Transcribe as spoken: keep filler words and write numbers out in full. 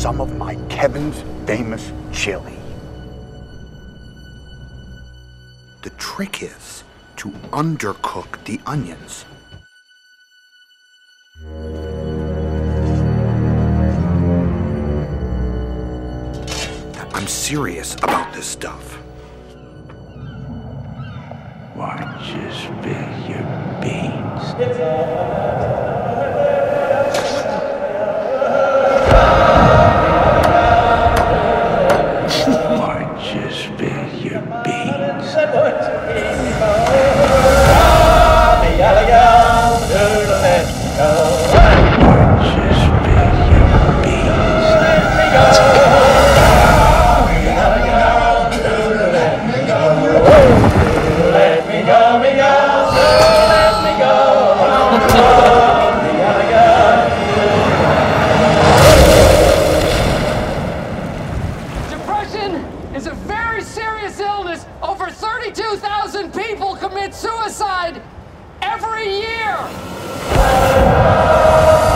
some of my Kevin's famous chili. The trick is to undercook the onions. I'm serious about this stuff. Why don't you spill your beans? Why don't you spill your beans? Is a very serious illness. Over thirty-two thousand people commit suicide every year.